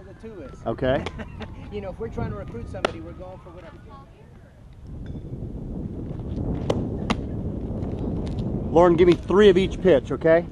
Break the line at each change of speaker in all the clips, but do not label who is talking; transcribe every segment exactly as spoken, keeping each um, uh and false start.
The two is.
Okay.
You know, if we're trying to recruit somebody, we're going for whatever.
Lauren, give me three of each pitch, okay?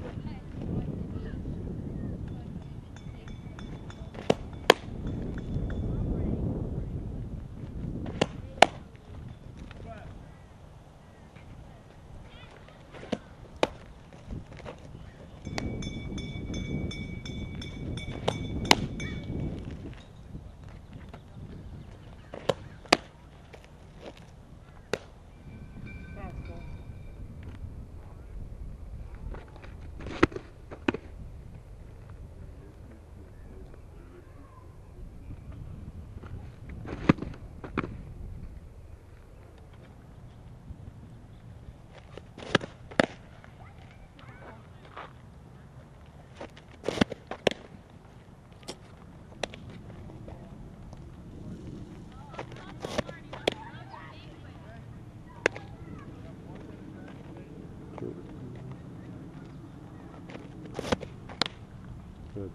Good.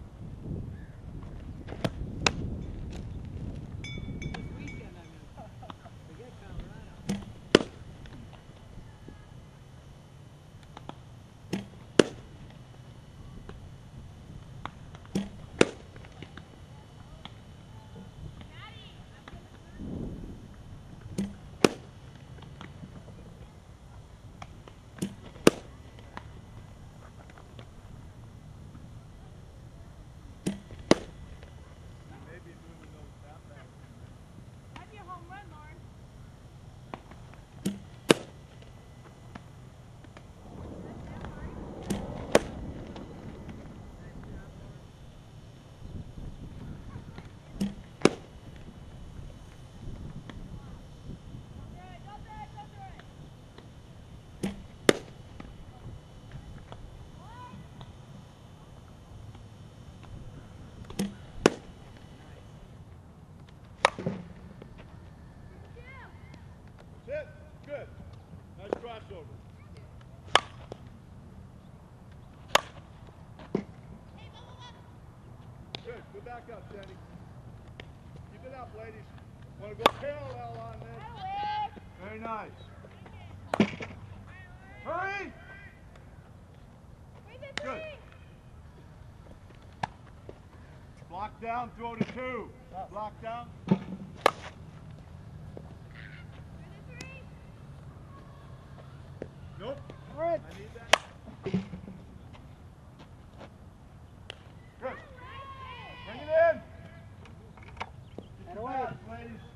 Hit. Good. Nice crossover. Good. Go back up, Jenny. Keep it up, ladies. Want to go parallel on this. Very nice. Hurry! Good. Block down, throw to two. Block down. Nope.
All right.
I need that. Good. Bring it in.
That away.
Ladies.